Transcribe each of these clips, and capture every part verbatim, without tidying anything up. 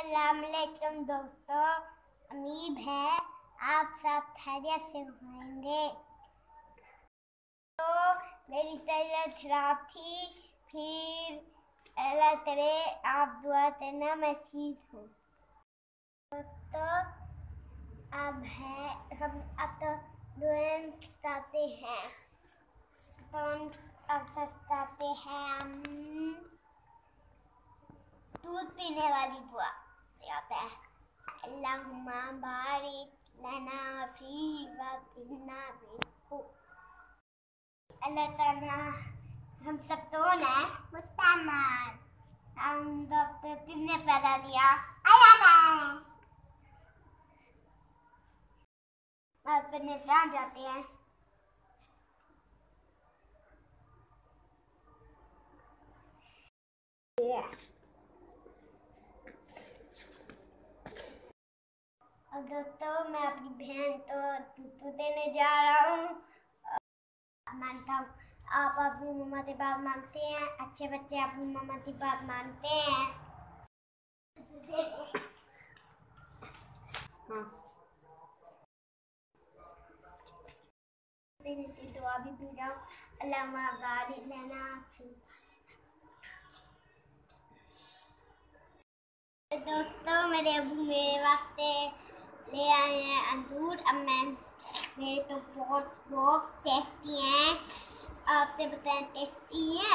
अस्सलामुअलैकुम दोस्तों, उम्मीद है आप सब खैरियत से होंगे। तो मेरी तबीयत खराब थी, फिर अल्लाह करे आप दुआ करना मैं ठीक हूँ। तो अब है हम अब तो दुआएं करते हैं, तो हम अब करते हैं हम दूध पीने वाली दुआ होता है। अल्लाहुम्मा बारिक लना फी वक्तिना बिहु। अल्लाह ताला हम सब तो ना मुस्तामान हम डॉक्टर किसने पैदा दिया? अल्लाह ने। और पढ़ने कहाँ जाते हैं? yeah. और दोस्तों मैं अपनी बहन तो दूध देने जा रहा हूँ। मानता हूँ आप अपनी मम्मा की बात मानते हैं, अच्छे बच्चे अपनी मम्मा की बात मानते हैं। हाँ दुआ भी पी जाओ। अल्लाहुम्मा बारिक लना फी। दोस्तों मेरे अबू मेरे वास्ते ले आए हैं अंगूर। अब मैं मेरे तो बहुत बहुत टेस्टी हैं, आपसे बताएं टेस्टी हैं।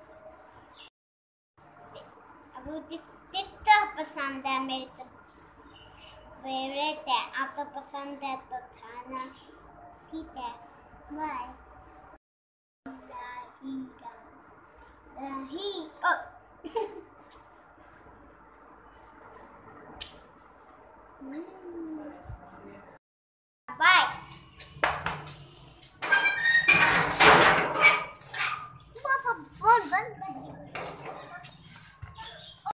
अबू किस किसका पसंद है? मेरे तो फेवरेट है, आपको पसंद है तो खाना। ठीक है, बाय। रही